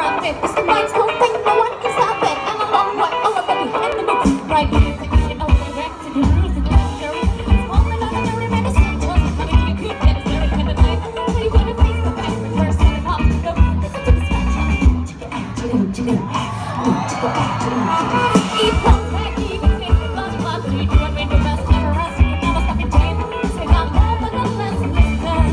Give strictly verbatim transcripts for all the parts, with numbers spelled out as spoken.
drop it. It's the mind's whole thing, no one can stop it. And a long way, all of it behind the book. Right here, taking it all the way back to the roots and legendary. It's all the other very many centers. Coming to your good, that is very kind of night. When you wanna face the back, first to the pop, go. Listen to the scratch. Chicka, chicka, chicka, chicka, chicka. Eat one back, even if it's not much. You do it, make the best, never rest. You never stop it, Jane. Say, I'm more than a lesson, listen.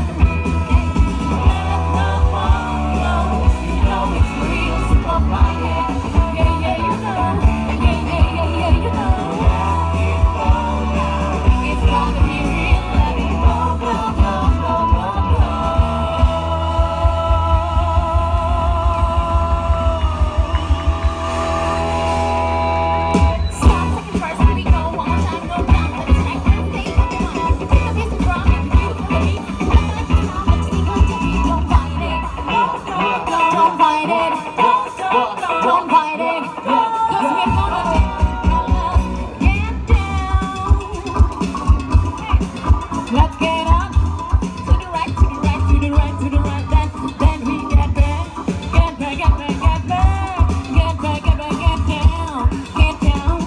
Let's get up to the right, to the right, to the right, to the right. Then, then we get back, get back, get back, get back, get back, get back, get down, get down.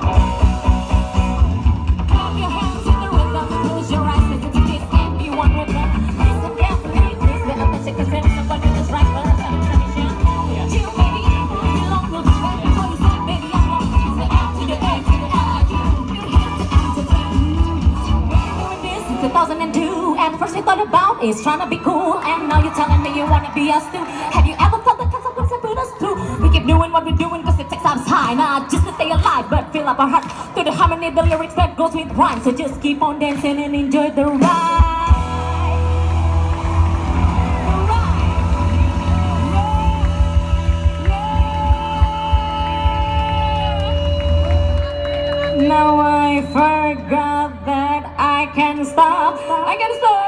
Clap your hands in the rhythm, close your eyes, listen to this, and be one with them. Listen carefully, please let up and take a sense of what is right for us and tradition. Chill, baby, belong to the right. So you say, baby, I'm on to the A, to the A, to the I, you're here to entertain. We're doing this in two thousand two. And first we thought about is trying to be cool. And now you're telling me you wanna be us too. Have you ever felt the consequences put us through? We keep doing what we're doing cause it takes us high. Not just to stay alive, but fill up our heart through the harmony, the lyrics that goes with rhyme. So just keep on dancing and enjoy the ride. Now I forgot that I can stop. I can stop.